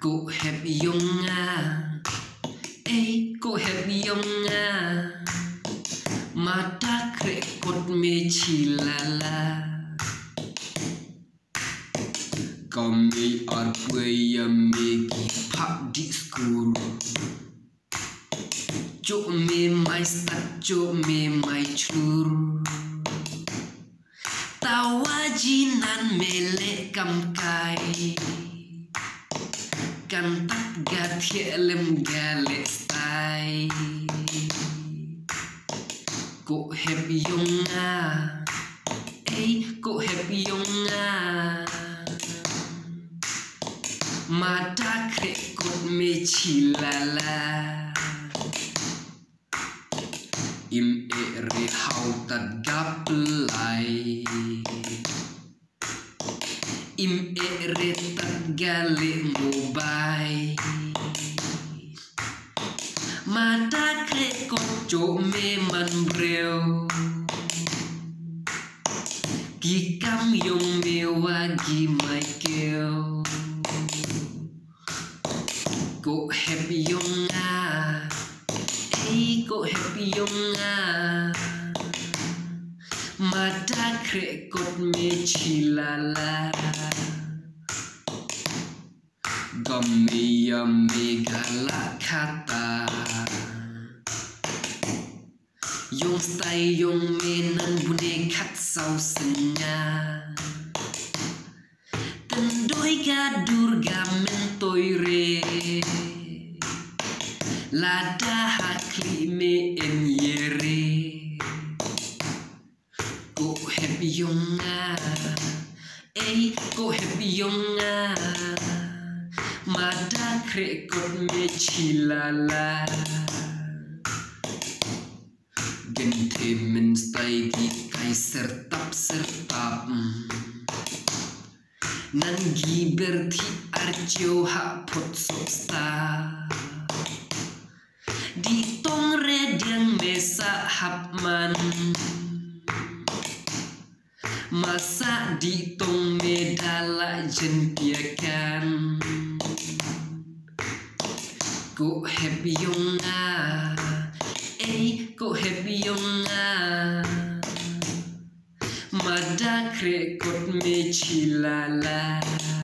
Cô hẹp yong ê cô hẹp yong mata kre kot me chilala kami arpuya me ki pak di skuru cok me mai stat cok me mai chur tawajinan mele kam kai kan tak gathie lem gale stai cô hẹp yong ê cô hẹp yong mata kre kot me chilala im re hau tat gaplai im re tat gale mobai mata kre kot cho me man breu gi kam yong me wa gi mai kêu cô hẹp yong ê cô hẹp yong mata kre kot me chilala Gamiya megala kata Yong stay yong menan bune kat sau senya Tendoi ga durga mentoi re Lada hakli me en yere Ko hep yong ey ko hep yong mata kre kot me chilala gente men stay di kai sertap nangi berti arjo ha pot sopsta di tong redeng mesa hapman masa di tong medala jentiakan cô hẹp yong ê cô hẹp yong mata kre kot me chilala